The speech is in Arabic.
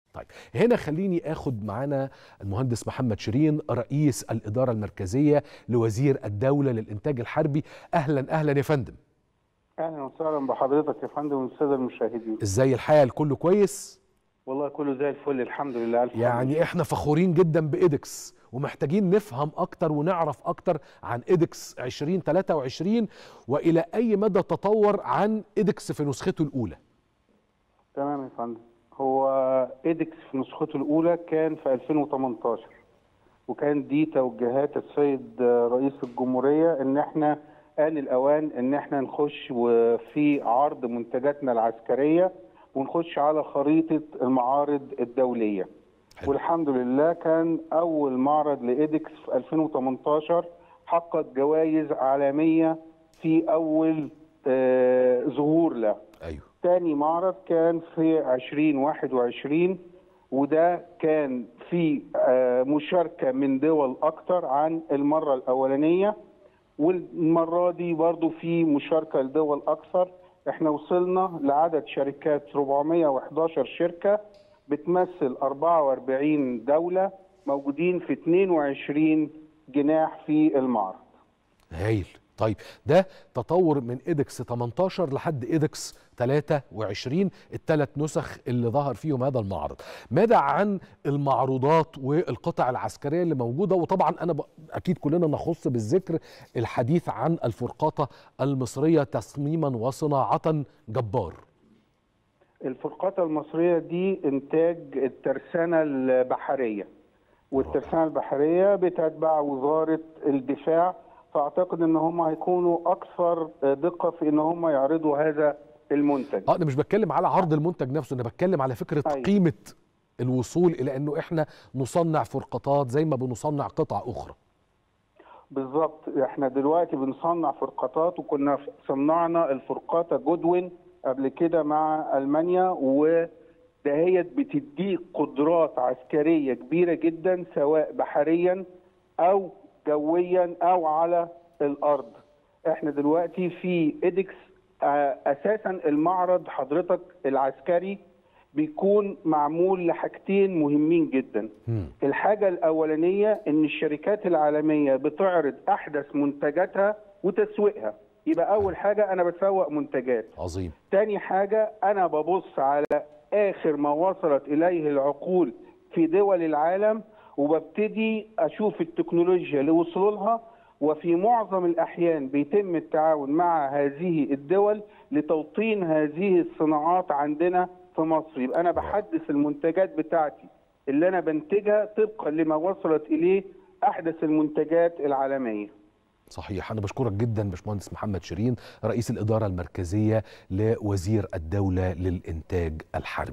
طيب هنا خليني اخد معانا المهندس محمد شيرين رئيس الإدارة المركزية لوزير الدولة للإنتاج الحربي. اهلا اهلا يا فندم. اهلا وسهلا بحضرتك يا فندم والساده المشاهدين. ازاي الحال؟ كله كويس؟ والله كله زي الفل الحمد لله. الف يعني احنا فخورين جدا بإيدكس ومحتاجين نفهم اكتر ونعرف اكتر عن إيدكس 2023 والى اي مدى تطور عن إيدكس في نسخته الاولى. تمام يا فندم. هو إيدكس في نسخته الاولى كان في 2018 وكان دي توجيهات السيد رئيس الجمهوريه ان احنا آن الأوان إن احنا نخش في عرض منتجاتنا العسكرية ونخش على خريطة المعارض الدولية. والحمد لله كان أول معرض لإيدكس في 2018 حقق جوائز عالمية في أول ظهور له. أيوه. تاني معرض كان في 2021 وده كان في مشاركة من دول أكتر عن المرة الأولانية، والمرة دي برضو في مشاركة لدول أكثر. احنا وصلنا لعدد شركات 411 شركة بتمثل 44 دولة موجودين في 22 جناح في المعرض. هايل. طيب ده تطور من إيدكس 18 لحد إيدكس 23 الثلاث نسخ اللي ظهر فيهم هذا المعرض. ماذا عن المعروضات والقطع العسكرية اللي موجودة؟ وطبعا أنا أكيد كلنا نخص بالذكر الحديث عن الفرقاطة المصرية تصميما وصناعة جبار. الفرقاطة المصرية دي إنتاج الترسانة البحرية، والترسانة البحرية بتتبع وزارة الدفاع، فاعتقد ان هم هيكونوا اكثر دقه في ان هم يعرضوا هذا المنتج. انا مش بتكلم على عرض المنتج نفسه، انا بتكلم على فكره قيمه الوصول الى انه احنا نصنع فرقاطات زي ما بنصنع قطع اخرى. بالظبط، احنا دلوقتي بنصنع فرقاطات، وكنا صنعنا الفرقاطه جودوين قبل كده مع المانيا، ودهيت بتديك قدرات عسكريه كبيره جدا سواء بحريا او جويا او على الارض. احنا دلوقتي في إيدكس اساسا المعرض حضرتك العسكري بيكون معمول لحاجتين مهمين جدا. الحاجه الاولانيه ان الشركات العالميه بتعرض احدث منتجاتها وتسويقها، يبقى اول حاجه انا بسوق منتجات. عظيم. تاني حاجه انا ببص على اخر ما وصلت اليه العقول في دول العالم، وببتدي اشوف التكنولوجيا اللي وصلوا لها، وفي معظم الاحيان بيتم التعاون مع هذه الدول لتوطين هذه الصناعات عندنا في مصر. يبقى انا بحدث المنتجات بتاعتي اللي انا بنتجها طبقا لما وصلت اليه احدث المنتجات العالميه. صحيح. أنا بشكرك جدا باشمهندس محمد شيرين رئيس الإدارة المركزية لوزير الدولة للإنتاج الحربي.